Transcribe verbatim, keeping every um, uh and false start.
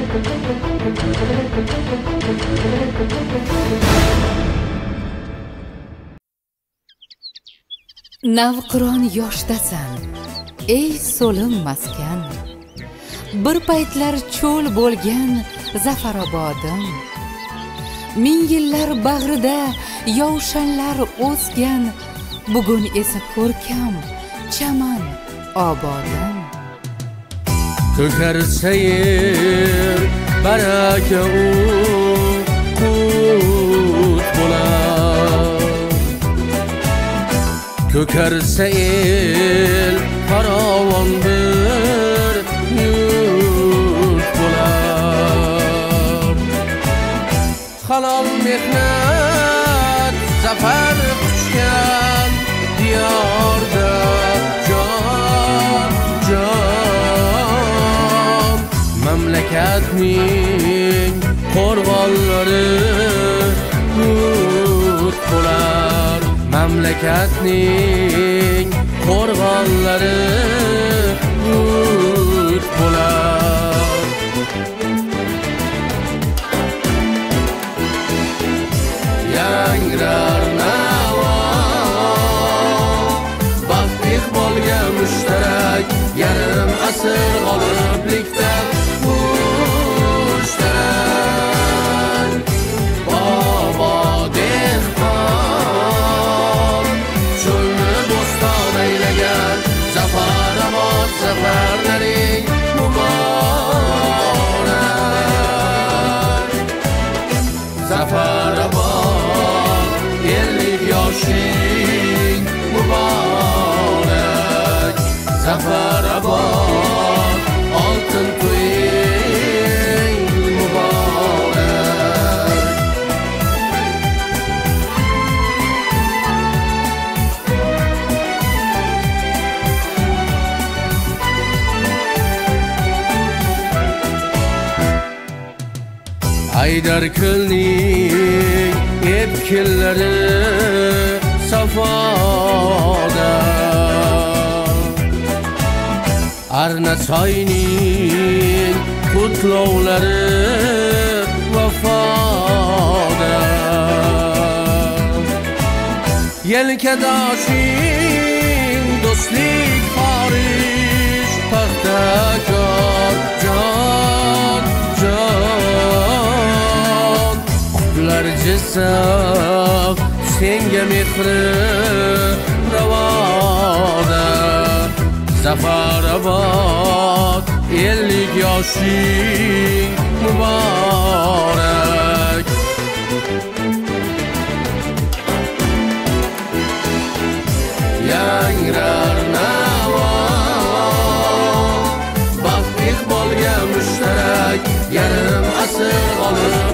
Navqiron yoshdasan, ey so'lim maskan, bir paytlar cho'l bo'lgan zafarobodim. Ming yillar bag'rida yovshanlar o'sgan, bugun esa ko'rkam chaman obodim. To'kar sayr baraka u qut bo'lar, ko'kar sayr farovon bir yurt bo'lar. Halol mehnat zafar quchgan diyorda jon jon, mamlakatning qo'rg'onlari yurt bo'lar, mamlakatning qo'rg'onlari yurt bo'lar. Yangrar navo baxt iqbolga mushtarak, yarim asr g'oliblikda mushtarak. Bobo dehqon cho'lni bo'ston aylagan, zafarabod zafarlaring muborak. Zafarabod ellik yoshing muborak, zafarabod oltin to'ying muborak. Haydar qilning epkillari safoda, Arnasoyning qutlovlari vafoda. Yelkadoshing do'stlik forish, paxtakor jon jon, qutlar jizzaq senga mehri ravoda. Zafarabod ellik yoshing muborak. Yangrar navo baxt iqbolga mushtarak, yarim asr g'olib